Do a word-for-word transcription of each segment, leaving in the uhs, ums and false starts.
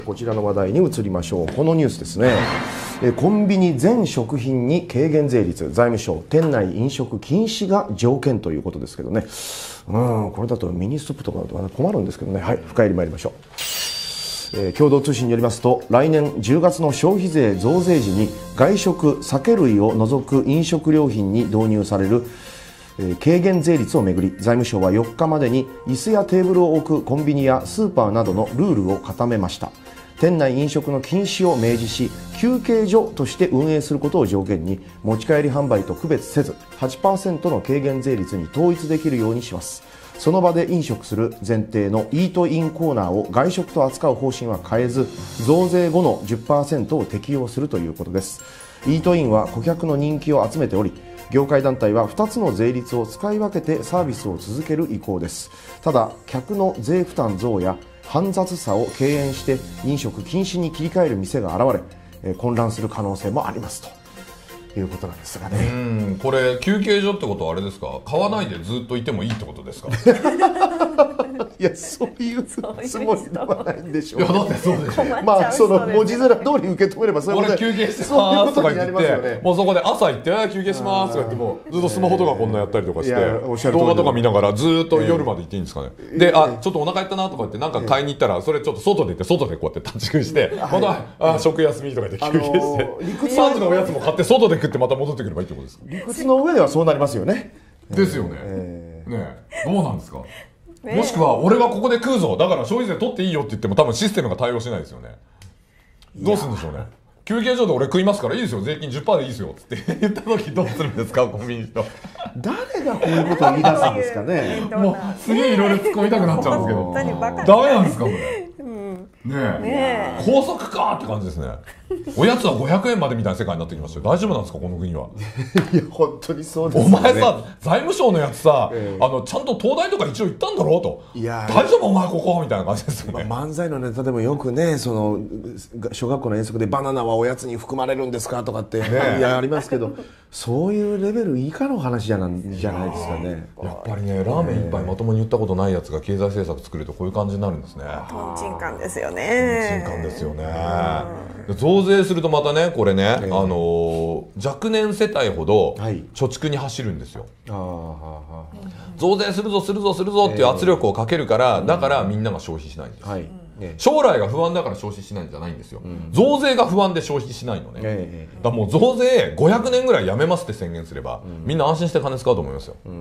こちらの話題に移りましょう。このニュースですね。えコンビニ全食品に軽減税率、財務省店内飲食禁止が条件ということですけどね。うん、これだとミニストップとかだと困るんですけどね。はい、深入り参りましょう。えー、共同通信によりますと、来年じゅうがつの消費税増税時に外食酒類を除く飲食料品に導入される軽減税率をめぐり、財務省はよっかまでに椅子やテーブルを置くコンビニやスーパーなどのルールを固めました。店内飲食の禁止を明示し、休憩所として運営することを条件に持ち帰り販売と区別せず はちパーセント の軽減税率に統一できるようにします。その場で飲食する前提のイートインコーナーを外食と扱う方針は変えず、増税後の じゅっパーセント を適用するということです。イートインは顧客の人気を集めており、業界団体はふたつの税率を使い分けてサービスを続ける意向です。ただ、客の税負担増や煩雑さを敬遠して飲食禁止に切り替える店が現れ、混乱する可能性もありますということなんですがね。 うん、これ休憩所ってことはあれですか、買わないでずっといてもいいってことですか？ いや、そういうつもりではないんでしょう。 いや、だってそうでしょ。 まあ、その文字面通り受け止めればそういうことで、 俺休憩してますとか言って、もうそこで朝行って休憩しますとか言って、もうずっとスマホとかこんなやったりとかして動画とか見ながらずっと夜まで行っていいんですかね。で、あ、ちょっとお腹減ったなとか言ってなんか買いに行ったら、それちょっと外で行って外でこうやって立ち食いして、またあ食休みとか言って休憩してさんじのおやつも買って外で食ってまた戻ってくればいいってことですか？ 理屈の上ではそうなりますよね。 ですよね。ね、どうなんですか？もしくは俺はここで食うぞ、だから消費税取っていいよって言っても多分システムが対応しないですよね。どうするんでしょうね。休憩所で俺食いますからいいですよ、税金 じゅっパーセント でいいですよって言った時どうするんですか、コンビニの人。 誰がこういうことを言い出すんですかね。 もうすげえいろいろ突っ込みたくなっちゃうんですけど、ダメなんですかこれ。ねえ、高速かって感じですね。おやつはごひゃくえんまでみたいな世界になってきましたよ。大丈夫なんですかこの国は。 いや本当にそうですよね。 お前さ、財務省のやつさ、えー、あのちゃんと東大とか一応行ったんだろうと。いや大丈夫お前ここみたいな感じですよね。 まあ、漫才のネタでもよくね、その小学校の遠足でバナナはおやつに含まれるんですかとかって、ね、いやありますけど、そういうレベル以下の話じゃないじゃないですかね。 やっぱりね、ラーメン一杯まともに言ったことないやつが経済政策作るとこういう感じになるんですね。 とんちんかんですよね。 とんちんかんですよね。増税するとまたね、これね、えー、あのー、若年世帯ほど貯蓄に走るんですよ。はい、増税するぞするぞするぞっていう圧力をかけるから、えー、だからみんなが消費しないんです。はい、将来が不安だから消費しないんじゃないんですよ。うん、増税が不安で消費しないのね。えー、だからもう増税ごひゃくねんぐらいやめますって宣言すれば、うん、みんな安心して金使うと思いますよ。うん、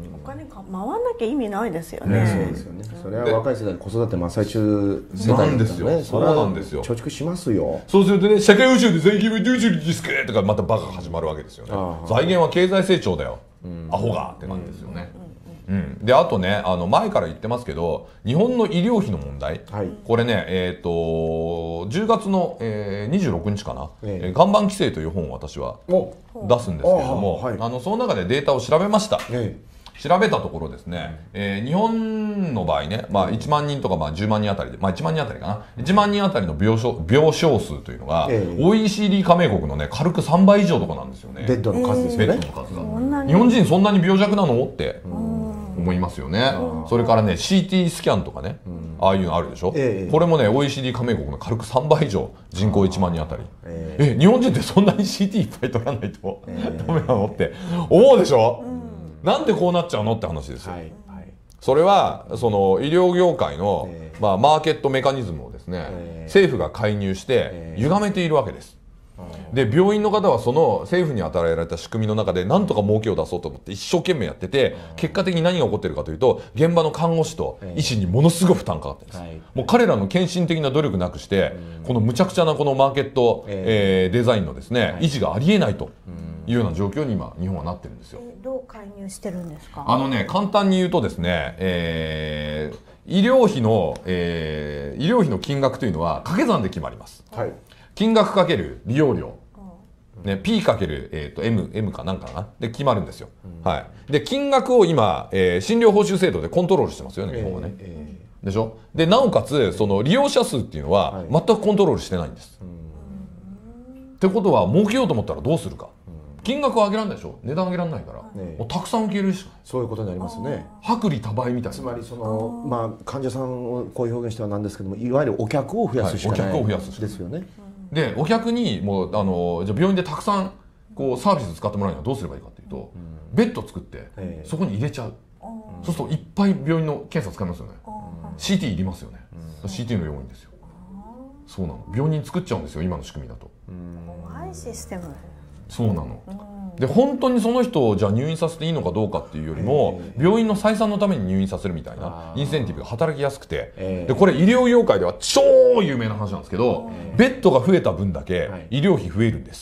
お金か回らなきゃ意味ないですよね。 そうですよね。それは若い世代、子育て真っ最中世代ですよね。 そうなんですよ。 貯蓄しますよ。 そうするとね、社会保障で税金はどうするんですかとかまたバカが始まるわけですよね。財源は経済成長だよ。アホがって感じですよね。うん、であとね、あの前から言ってますけど、日本の医療費の問題、はい、これね、えー、とじゅうがつの、えー、にじゅうろくにちかな、えー、岩盤規制という本を私は出すんですけれども、はい、あのその中でデータを調べました。えー調べたところですね、えー、日本の場合ね、まあ、いちまんにんとかまあじゅうまんにんあたりで、まあ、いちまんにんあたりかな、いちまんにんあたりの病床、病床数というのが、えー、オーイーシーディー 加盟国のね軽くさんばい以上とかなんですよね。 ベッドの数ですよね。 ベッドの数が日本人そんなに病弱なのって思いますよね。それからね シーティー スキャンとかね、ああいうのあるでしょ、えー、これもね オーイーシーディー 加盟国の軽くさんばい以上、人口いちまんにんあたり、えー、え日本人ってそんなに シーティー いっぱい取らないと、えー、ダメなのって思うでしょ、うんなんでこうなっちゃうのって話ですよ。はいはい、それはその医療業界の、えーまあ、マーケットメカニズムをですね、えー、政府が介入して歪めているわけです。えー、で病院の方はその政府に与えられた仕組みの中で何とか儲けを出そうと思って一生懸命やってて、結果的に何が起こっているかというと、現場の看護師と医師にものすごく負担かかってるんです。はい、もう彼らの献身的な努力なくして、うん、このむちゃくちゃなこのマーケット、えーえー、デザインのですね、はい、維持がありえないというような状況に今日本はなってるんですよ。 どう介入してるんですか？ あのね、簡単に言うとですね、えー、医療費の、えー、医療費の金額というのは掛け算で決まります。はい、金額かける利用料、ね、P かける、えー、と M, M かなんかなで決まるんですよ。うん、はい、で金額を今、えー、診療報酬制度でコントロールしてますよね、日本はね。えーえー、でしょ。でなおかつその利用者数っていうのは全くコントロールしてないんです。はい、ってことは儲けようと思ったらどうするか。 金額を上げられないでしょ、値段上げられないから、 ね、 もうたくさん受け入れるしかない。 そういうことになりますね。 薄利多売みたいな。 つまりそのまあ患者さんをこういう表現してはなんですけども、いわゆるお客を増やすしかない、はい、お客を増やすですよね。 でお客にもうあのじゃあ病院でたくさんこうサービス使ってもらうにはどうすればいいかっていうと、うん、ベッド作って、えー、そこに入れちゃう。そうするといっぱい病院の検査使いますよね。シーティー いりますよね。うん、シーティー の要因ですよ。そうなの。病人作っちゃうんですよ今の仕組みだと。 怖いシステム。 そうなの。で本当にその人をじゃあ入院させていいのかどうかっていうよりも、病院の採算のために入院させるみたいなインセンティブが働きやすくて、でこれ医療業界では超有名な話なんですけど、ベッドが増えた分だけ医療費増えるんです。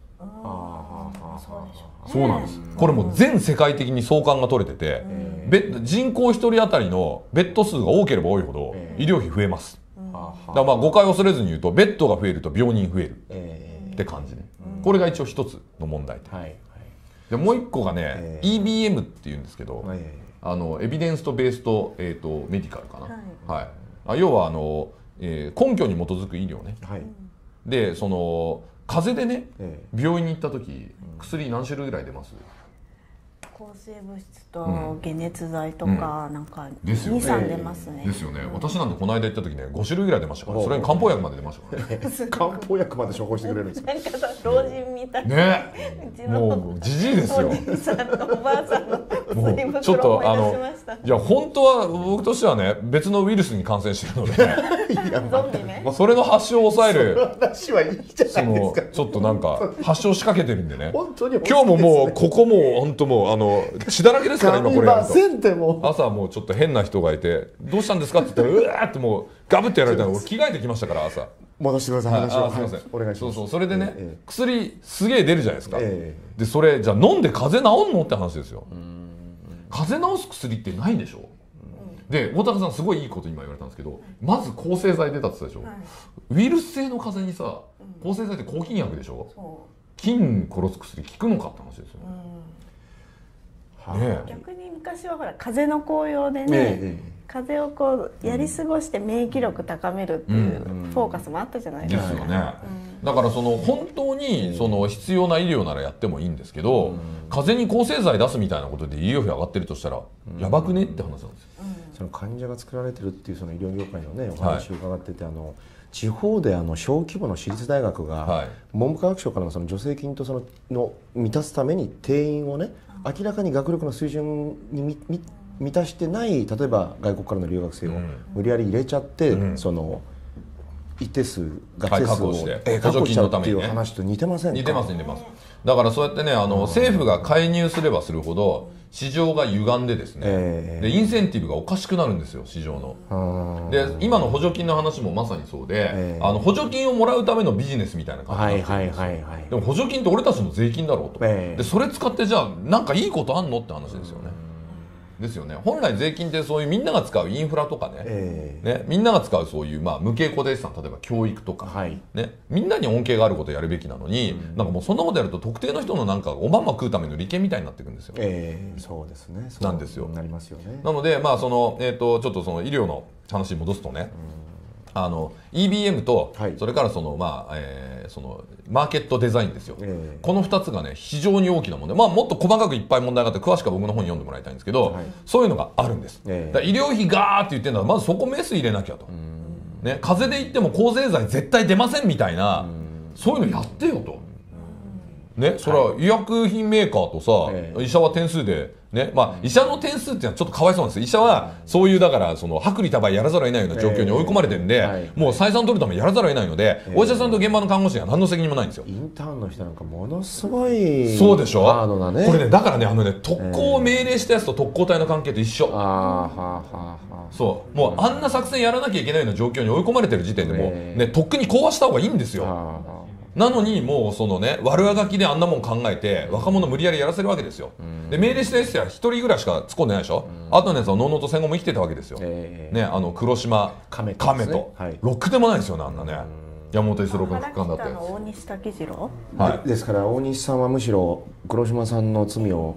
そうなんです。これもう全世界的に相関が取れてて、ベッ人口ひとり当たりのベッド数が多ければ多いほど医療費増えます。だからまあ誤解を恐れずに言うと、ベッドが増えると病人増えるって感じね。これが一応一つの問題点、はいはい、でもう一個がね、えー、イービーエム っていうんですけど、はい、あのエビデンスとベースと、えー、とメディカルかな、はいはい、あ要はあの、えー、根拠に基づく医療ね、はい、でその風邪でね、えー、病院に行った時薬何種類ぐらい出ます？ 抗生物質と解熱剤とか、うん、なんかに、さん出ますね。 ですよね。私なんてこの間行った時ねご種類ぐらい出ましたから、それに漢方薬まで出ましたからね。 漢方薬まで処方してくれるんですか？ なんかさ老人みたいな。 ね。もうじじいですよ。 おじいさんとおばあさんの薬もうちょっとあのいや本当は僕としてはね別のウイルスに感染してるので、 ゾンビね。 それの発症を抑える。 話はいいじゃないですか。 ちょっとなんか発症しかけてるんでね。 本当に今日ももうここも本当もうあの血だらけですから今これやると。朝もうちょっと変な人がいてどうしたんですかって言ったらうわーってもうガブってやられたの。俺着替えてきましたから朝。 戻してください。話を。 すみません。 お願いします。 そうそうそれでね薬すげえ出るじゃないですか。でそれじゃあ飲んで風邪治んのって話ですよ。風邪治す薬ってないでしょ。で大高さんすごいいいこと今言われたんですけど、まず抗生剤出たって言ったでしょ。ウイルス性の風邪にさ抗生剤って抗菌薬でしょ。菌殺す薬効くのかって話ですよね。 ね、逆に昔はほら風邪の効用でね、ええ、風邪をこうやり過ごして免疫力高めるっていうフォーカスもあったじゃないですか。 ですよね。だからその本当にその必要な医療ならやってもいいんですけど、風邪に抗生剤出すみたいなことで医療費上がってるとしたらやばくねって話なんですよ。 その患者が作られてるっていうその医療業界のねお話を伺ってて、はい、あの地方であの小規模の私立大学が、はい、文部科学省からのその助成金とそのの満たすために定員をね明らかに学力の水準に満たしてない例えば外国からの留学生を無理やり入れちゃって、うん、その一定数学生数を確保しちゃうっていう話と似てませんか？ 似てます似てます。だからそうやってねあの政府が介入すればするほど市場が歪んでですね、えー、でインセンティブがおかしくなるんですよ市場の。で今の補助金の話もまさにそうで、えー、あの補助金をもらうためのビジネスみたいな感じになってるんですよ。でも補助金って俺たちの税金だろうと、えー、でそれ使ってじゃあなんかいいことあんのって話ですよね。ですよね。本来税金ってそういうみんなが使うインフラとかね、えー、ねみんなが使うそういう、まあ、無形固定資産例えば教育とか、はい、ね、みんなに恩恵があることをやるべきなのに、うん、なんかもうそんなことやると特定の人のなんかおまんま食うための利権みたいになっていくんですよ。 えー、そうですね。 なんですよ。 なりますよね。 なので、まあそのえー、とちょっとその医療の話に戻すとね、うん、あの イービーエム と、はい、それからその、まあえー、そのマーケットデザインですよ、えー、このふたつがね非常に大きな問題、まあ、もっと細かくいっぱい問題があって詳しくは僕の本読んでもらいたいんですけど、はい、そういうのがあるんです、えー、だ医療費ガーって言ってるのはまずそこメス入れなきゃと、ね、風邪で言っても抗生剤絶対出ませんみたいな、そういうのやってよと、ね、それは医薬品メーカーとさ、えー、医者は点数でね、まあ、医者の点数っていうのはちょっとかわいそうなんです。医者はそういうだからその薄利多売やらざるを得ないような状況に追い込まれてるんで、えーはい、もう採算取るためにやらざるを得ないので、えー、お医者さんと現場の看護師には何の責任もないんですよ。 インターンの人なんかものすごいそうでしょ。 ハードなね。 これねだからねあのね特攻を命令したやつと特攻隊の関係と一緒。あはははそうもうあんな作戦やらなきゃいけないような状況に追い込まれてる時点でもう、えー、ねとっくに講和した方がいいんですよ。なのにもうそのね悪あがきであんなもん考えて若者無理やりやらせるわけですよ。で命令したやつは一人ぐらいしか突っ込んでないでしょ。あとのやつはのうのうと戦後も生きてたわけですよ、えー、ねあの黒島亀と、ねはい、ろくでもないですよねあんなね。山本五十六の副官だったやつ。 大西武次郎、 はい、でですから大西さんはむしろ黒島さんの罪を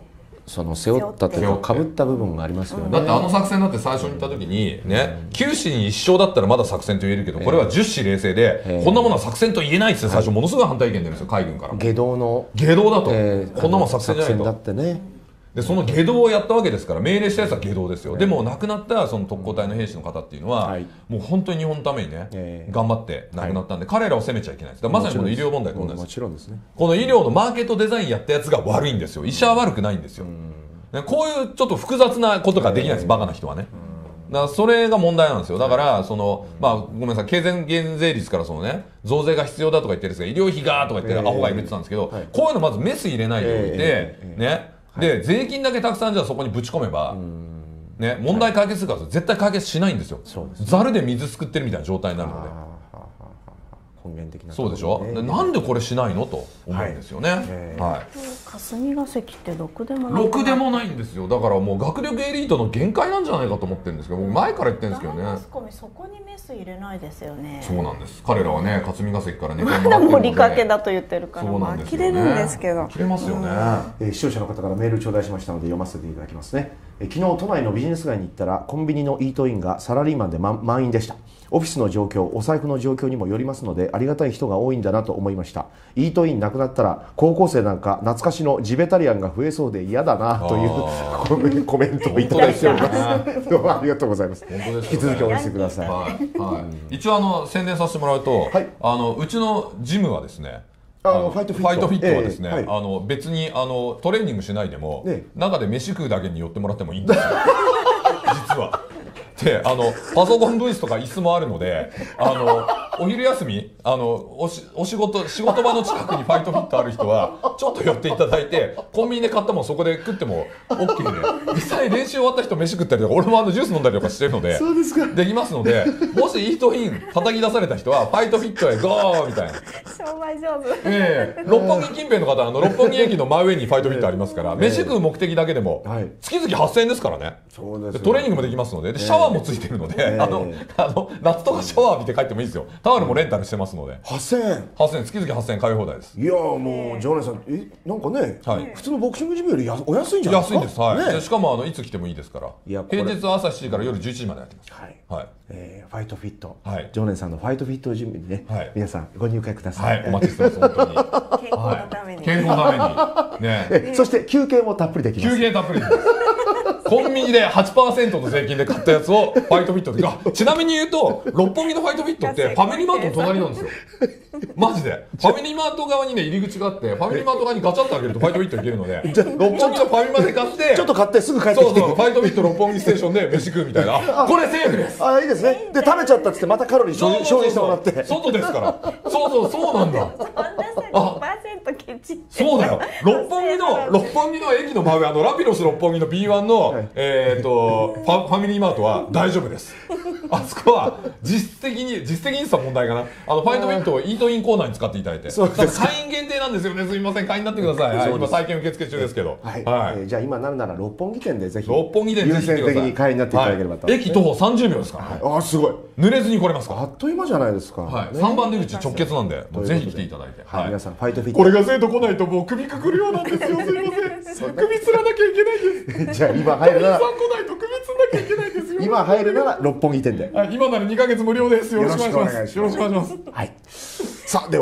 その背負ったというかかぶった部分がありますよね。 だってあの作戦だって最初に言った時にね、きゅう紙にいっ勝だったらまだ作戦と言えるけど、これはじゅっ紙冷静で、こんなものは作戦と言えないって最初ものすごい反対意見出るんですよ、海軍から。 下道の下道だと、こんなもん作戦じゃないと。 だってね。 でその下道をやったわけですから、命令したやつは下道ですよ。でも亡くなったその特攻隊の兵士の方っていうのは、もう本当に日本のためにね、頑張って亡くなったんで、彼らを責めちゃいけないです。まさにこの医療問題と同じです。 もちろんですね。 この医療のマーケットデザインやったやつが悪いんですよ。医者は悪くないんですよ。こういうちょっと複雑なことができないです、バカな人はね。だからそれが問題なんですよ。だからその、まあ、ごめんなさい、軽減税率からその、ね、増税が必要だとか言ってるんですが、医療費がとか言ってアホがいるって言ってたんですけど、こういうのまずメス入れないでおいて、ね、で税金だけたくさんじゃあそこにぶち込めば、ね、問題解決するから絶対解決しないんですよ。ざるで水すくってるみたいな状態になるので。 根源的なそうでしょ。なんでこれしないのと思うんですよね。はい。 霞が関ってろくでもない。 ろくでもないんですよ。だからもう学力エリートの限界なんじゃないかと思ってるんですけど、僕前から言ってるんですけどね。 マスコミそこにメス入れないですよね。 そうなんです。彼らはね、霞が関からね、 まだ盛りかけだと言ってるから、まあ呆れるんですけど。 呆れますよね。 えー、視聴者の方からメール頂戴しましたので読ませていただきますね。えー、昨日都内のビジネス街に行ったらコンビニのイートインがサラリーマンで、ま、満員でした。オフィスの状況、お財布の状況にもよりますのでありがたい人が多いんだなと思いました。イートインなくなったら高校生なんか懐かしのジベタリアンが増えそうで嫌だなというコメントをいただいております。どうもありがとうございます。 本当ですよね。 引き続き応援してください。 はいはい、一応あの宣伝させてもらうと、はい、あのうちのジムはですね、 あのファイトフィット、 フィットはですね、えーはい、あの別にあのトレーニングしないでも、ね、中で飯食うだけに寄ってもらってもいいんですよ実は。であのパソコンブースとか椅子もあるので、あのお昼休みあのおしお仕事仕事場の近くにファイトフィットある人はちょっと寄っていただいて、コンビニで買ったもんそこで食っても オーケー で、実際練習終わった人飯食ったりとか、俺もあのジュース飲んだりとかしてるので、 そうですか、 できますので、もしイートイン叩き出された人はファイトフィットへゴーみたいな。 商売上手。 ええ、六本木近辺の方はあの六本木駅の真上にファイトフィットありますから、飯食う目的だけでも月々はっせんえんですからね。でトレーニングもできますので、でシャワーもついてるので、あのあの夏とかシャワー浴びて帰ってもいいですよ。タオルもレンタルしてますので。 はっせんえん。 はっせんえん、月々はっせんえん買い放題です。 いやもう常連さん、えなんかね、はい、普通のボクシングジムよりやお安いんじゃないですか。 安いんです。はい。ね、しかもあのいつ来てもいいですから。平日は朝しちじから夜じゅういちじまでやってます。はい。はい。 えー、ファイトフィット。 はい。 常連さんのファイトフィットジムにね、はい、皆さんご入会ください。 はい。お待ちしてます本当に。 健康のために。 健康のために。 ね。そして休憩もたっぷりできます。 休憩たっぷりできます。コンビニで はちパーセント の税金で買ったやつをファイトフィットで、あ、ちなみに言うと六本木のファイトフィットってファミリーマートの隣なんですよ。マジでファミリーマート側にね入り口があって、ファミリーマート側にガチャッと開けるとファイトフィット行けるので、六本木のファミマで買ってちょっと買ってすぐ帰ってきて、 そうそう、ファイトフィット六本木ステーションで飯食うみたいな、これセーフです。 あ、いいですね。で食べちゃったっつってまたカロリー消費してもらって、 外ですから。そうそう、そうなんだ。そうだよ。六本木の六本木の駅の真上、あのラピロス六本木の ビーワン の、はい、えっとファファミリーマートは大丈夫です。あそこは実質的に実質的にした問題かな。あのファイトフィットをイートインコーナーに使っていただいて、そうです。会員限定なんですよね。すみません、会員になってください。はい、今体験受付中ですけど。はい。はい、えー、じゃあ今なるなら六本木店でぜひ六本木店で優先的に会員になっていただければと。 はい、駅徒歩さんじゅうびょうですから。 はい、あ、すごい。 濡れずに来れますから。 あっという間じゃないですか。 はい。三番出口直結なんで、もうぜひ来ていただいて。 はい。皆さんファイトフィット。 これが生徒来ないともう首くくるようなんですよ。すみません。首つらなきゃいけないです。 じゃあ今入るなら。 さん来ないと首つんなきゃいけないですよ。 今入るなら六本木店で。 はい。今ならにかげつ無料です。よろしくお願いします。よろしくお願いします。 はい。さあでは。